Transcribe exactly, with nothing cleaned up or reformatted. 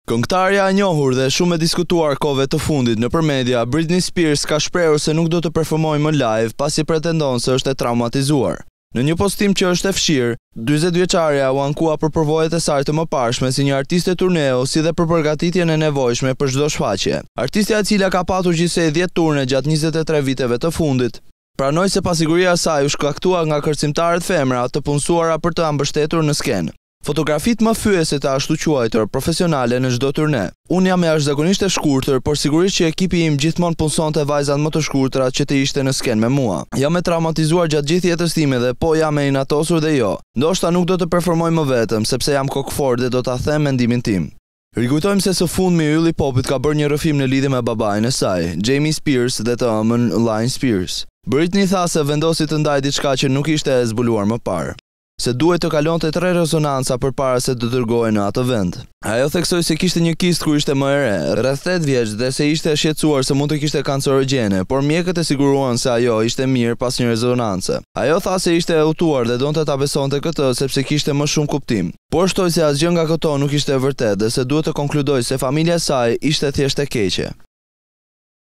Këngëtarja e njohur dhe shumë e diskutuar kohëve të fundit nëpër media, Britney Spears ka shprehur se nuk do të performojë më live pasi pretendon se është e traumatizuar. Në një postim që është e fshirë, dyzet vjeçaria u ankua për përvojat e saj të mëparshme si një artiste turneo, si dhe për përgatitjen e nevojshme për çdo shfaqje. Artistja e cila ka patur gjithsej dhjetë turne gjatë njëzet e tre viteve të fundit, pranoi se pasiguria e saj u shkaktua nga kërcimtarët femra të punësuara për të mbështetur në skenë. Fotografit më fyese të ashtu quajtur profesionale në çdo turne. Unë jam jashtëzakonisht e shkurtër, por sigurisht që ekipi im gjithmonë punsonte vajzat më të shkurtra që të ishte në skenë me mua. Jam e traumatizuar gjatë gjithë jetës time dhe po jam e inatosur dhe jo. Ndoshta nuk do të performoj më vetëm, sepse jam kokëfort dhe do ta them mendimin tim. Rikujtojmë se së fundmi ylli popit ka bërë një rrëfim në lidhje me babain e saj, Jamie Spears dhe të ëmën Lynne Spears. Britney tha se vendosi të ndajë diçka që nuk ishte e zbuluar më parë, se duhet të kalonte tre rezonanca përpara se të dërgohej në atë vend. Ajo theksoi se kishte një kist kur ishte më e re, rreth tetë vjeç, dhe se ishte e shqetësuar se mund të kishte kancerogjene, por mjekët e siguruan se ajo ishte mirë pas një rezonance. Ajo tha se ishte e udhëtuar dhe donte ta besonte këtë sepse kishte më shumë kuptim. Por shtoi se asgjë nga këto nuk ishte e vërtetë dhe se duhet të konkludoj se familja e saj ishte thjesht e keqe.